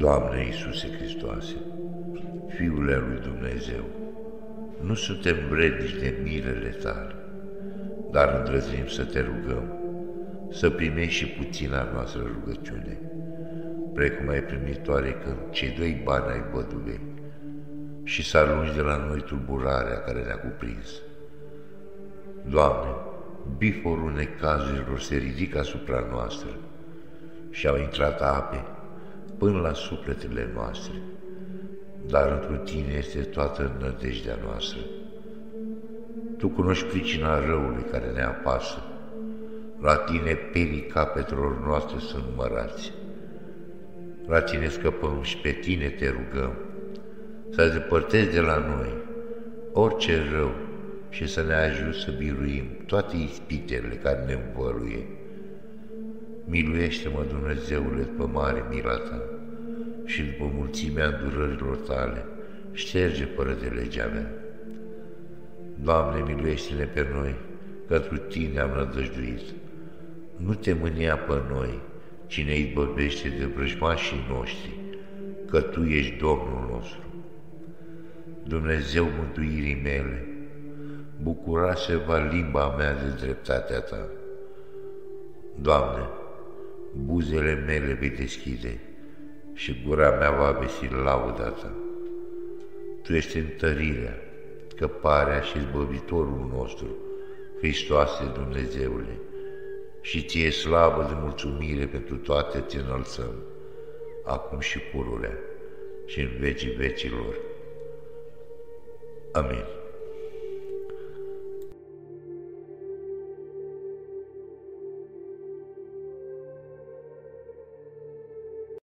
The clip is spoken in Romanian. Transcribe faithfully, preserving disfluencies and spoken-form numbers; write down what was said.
Doamne Iisuse Hristoase, Fiule al lui Dumnezeu, nu suntem vrednici de milele Tale, dar îndrăznim să Te rugăm, să primești și puțina noastră rugăciune, precum ai primit oarecând cei doi bani ai văduvei, și să alungi de la noi tulburarea care ne-a cuprins. Doamne, biforul necazurilor se ridică asupra noastră și au intrat ape până la sufletele noastre, dar într Tine este toată nădejdea noastră. Tu cunoști pricina răului care ne apasă, la Tine perii capetelor noastre sunt mărați. La Tine scăpăm și pe Tine Te rugăm, să depărtezi de la noi orice rău și să ne ajuți să biruim toate ispitele care ne învăluie. Miluiește-mă, Dumnezeule, după mare mila Ta și după mulțimea îndurărilor Tale, șterge fără de legea mea. Doamne, miluiește-ne pe noi, că întru Tine am nădăjduit. Nu Te mânia pe noi, ci ne izbăvește de vrăjmașii noștri, că Tu ești Domnul nostru. Dumnezeu mântuirii mele, bucura-se va limba mea de dreptatea Ta. Doamne, buzele mele vei deschide și gura mea va vesti lauda Ta. Tu ești întărirea, căparea și izbăvitorul nostru, Hristoase Dumnezeule, și Ție slavă de mulțumire pentru toate Ți înălțăm, acum și pururea și în vecii vecilor. Amin.